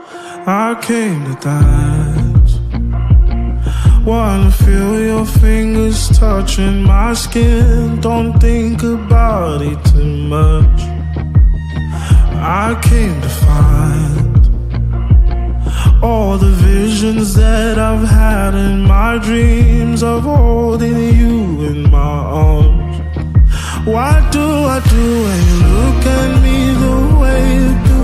I came to dance. Wanna feel your fingers touching my skin. Don't think about it too much. I came to find all the visions that I've had in my dreams of holding you in my arms. What do I do when you look at me the way you do?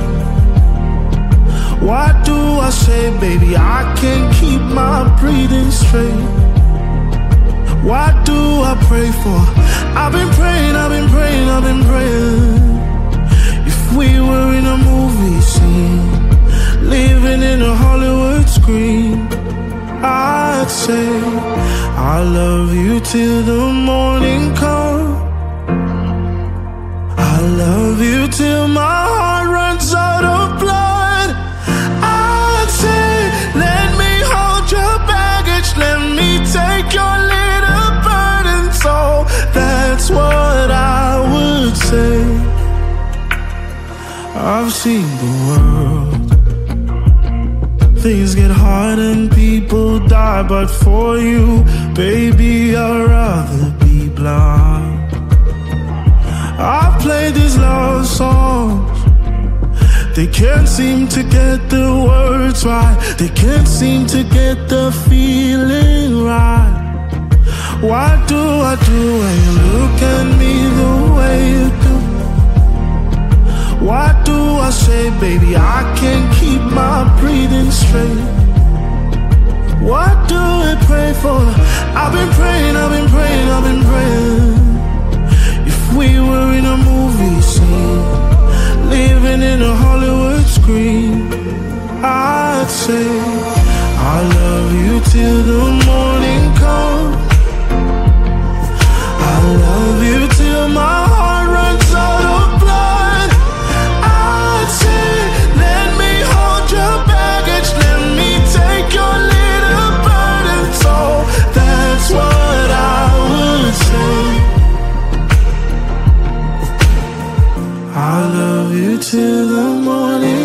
What do I say, baby? I can't keep my breathing straight. What do I pray for? I've been praying, I've been praying, I've been praying. If we were in a movie scene, living in a Hollywood screen, I'd say I love you till the morning comes. I love you till my heart runs out of blood. I'd say, let me hold your baggage, let me take your little burden. So that's what I would say. I've seen the world. Things get hard and people die, but for you, baby, I'd rather be blind. I've played these love songs. They can't seem to get the words right. They can't seem to get the feeling right. What do I do when you look at me the way you do? What do I say, baby? I can't keep my breathing straight. What do I pray for? I've been praying, I've been praying, I've been praying. If we were in a movie scene, living in a Hollywood screen, I'd say I love you till the morning comes. I love you till my heart runs out of blood. I'd say, let me hold your baggage, let me take your little burden. So that's what I would say. I love you till the morning